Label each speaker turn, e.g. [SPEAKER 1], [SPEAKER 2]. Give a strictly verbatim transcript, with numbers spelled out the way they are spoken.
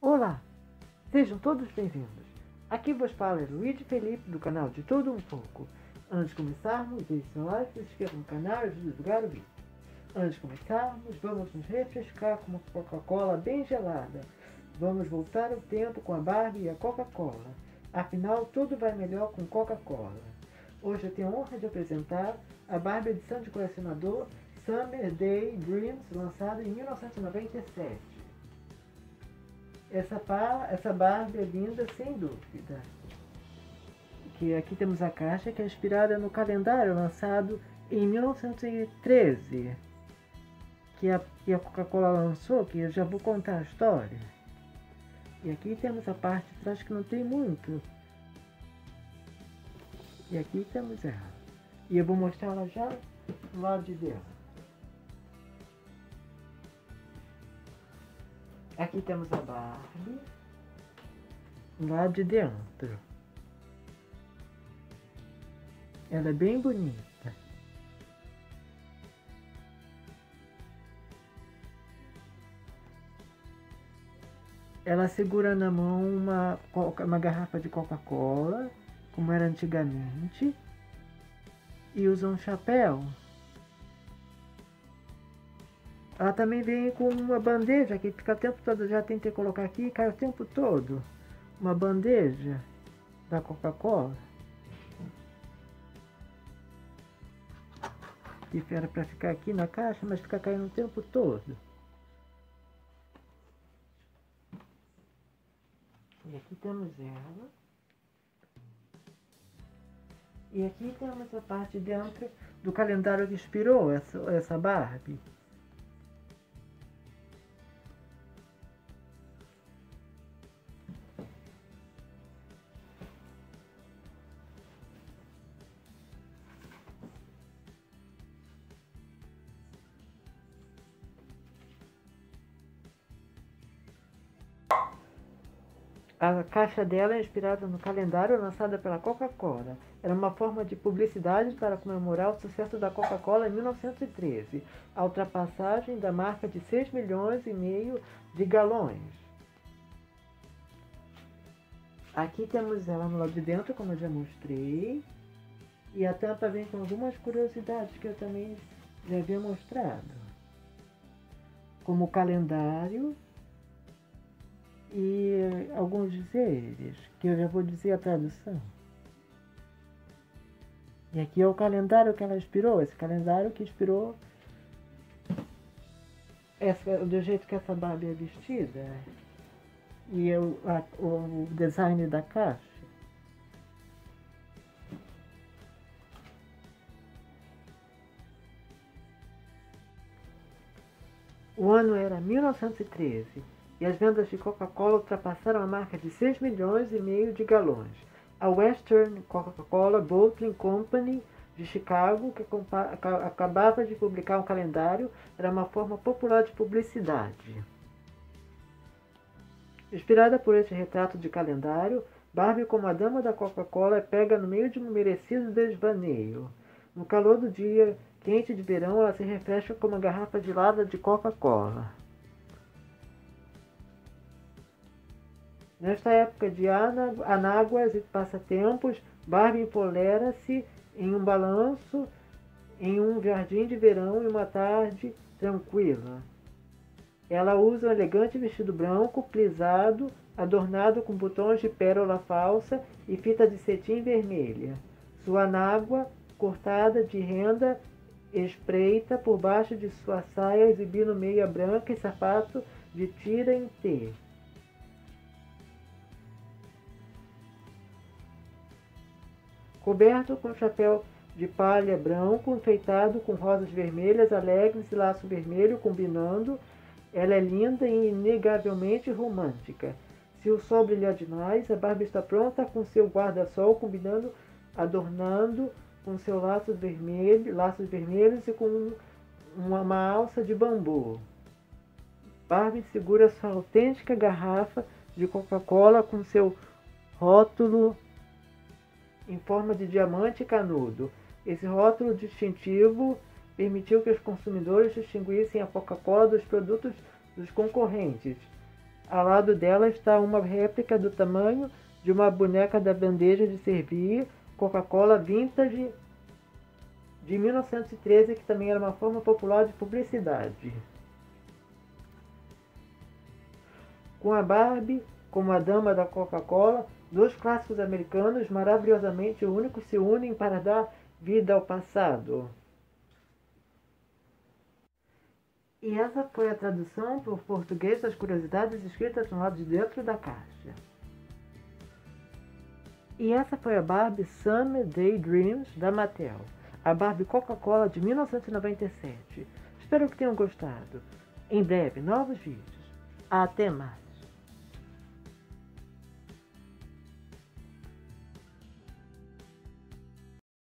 [SPEAKER 1] Olá, sejam todos bem-vindos. Aqui vos fala Luiz Felipe do canal De Tudo Um Pouco. Antes de começarmos, deixe seu like, se inscreva no canal e ajude a divulgar o vídeo. Antes de começarmos, vamos nos refrescar com uma Coca-Cola bem gelada. Vamos voltar o tempo com a Barbie e a Coca-Cola. Afinal, tudo vai melhor com Coca-Cola. Hoje eu tenho a honra de apresentar a Barbie edição de colecionador Summer Day Dreams, lançada em mil novecentos e noventa e sete. Essa, pá, essa Barbie é linda, sem dúvida. Que aqui temos a caixa, que é inspirada no calendário lançado em mil novecentos e treze. Que a, que a Coca-Cola lançou, que eu já vou contar a história. E aqui temos a parte de trás que não tem muito. E aqui temos ela. E eu vou mostrar ela já do lado de dentro. Aqui temos a Barbie, lá de dentro. Ela é bem bonita. Ela segura na mão uma, uma garrafa de Coca-Cola, como era antigamente, e usa um chapéu. Ela também vem com uma bandeja que fica o tempo todo, já tentei colocar aqui e cai o tempo todo. Uma bandeja da Coca-Cola. Que era para ficar aqui na caixa, mas fica caindo o tempo todo. E aqui temos ela. E aqui temos a parte dentro do calendário que inspirou essa, essa Barbie. A caixa dela é inspirada no calendário lançado pela Coca-Cola. Era uma forma de publicidade para comemorar o sucesso da Coca-Cola em mil novecentos e treze, a ultrapassagem da marca de seis milhões e meio de galões. Aqui temos ela no lado de dentro, como eu já mostrei. E a tampa vem com algumas curiosidades que eu também já havia mostrado. Como o calendário e alguns dizeres, que eu já vou dizer a tradução. E aqui é o calendário que ela inspirou, esse calendário que inspirou essa, do jeito que essa Barbie é vestida. E eu, a, o design da caixa. O ano era mil novecentos e treze. E as vendas de Coca-Cola ultrapassaram a marca de seis milhões e meio de galões. A Western Coca-Cola Bottling Company de Chicago, que acabava de publicar um calendário, era uma forma popular de publicidade. Inspirada por esse retrato de calendário, Barbie, como a dama da Coca-Cola, pega no meio de um merecido desvaneio. No calor do dia quente de verão, ela se refresca com uma garrafa gelada de Coca-Cola. Nesta época de anáguas e passatempos, Barbie empolera-se em um balanço em um jardim de verão em uma tarde tranquila. Ela usa um elegante vestido branco, plisado, adornado com botões de pérola falsa e fita de cetim vermelha. Sua anágua, cortada de renda, espreita por baixo de sua saia, exibindo meia branca e sapato de tira em T. Coberto com chapéu de palha branco, enfeitado com rosas vermelhas alegres e laço vermelho combinando, ela é linda e inegavelmente romântica. Se o sol brilhar demais, a Barbie está pronta com seu guarda-sol combinando, adornando com seus laços vermelhos, laços vermelhos e com uma, uma alça de bambu. Barbie segura sua autêntica garrafa de Coca-Cola com seu rótulo em forma de diamante canudo. Esse rótulo distintivo permitiu que os consumidores distinguissem a Coca-Cola dos produtos dos concorrentes. Ao lado dela está uma réplica do tamanho de uma boneca da bandeja de servir Coca-Cola Vintage de mil novecentos e treze, que também era uma forma popular de publicidade. Com a Barbie como a dama da Coca-Cola, dois clássicos americanos maravilhosamente únicos se unem para dar vida ao passado. E essa foi a tradução para o português das curiosidades escritas no lado de dentro da caixa. E essa foi a Barbie Summer Day Dreams da Mattel, a Barbie Coca-Cola de mil novecentos e noventa e sete. Espero que tenham gostado. Em breve, novos vídeos. Até mais!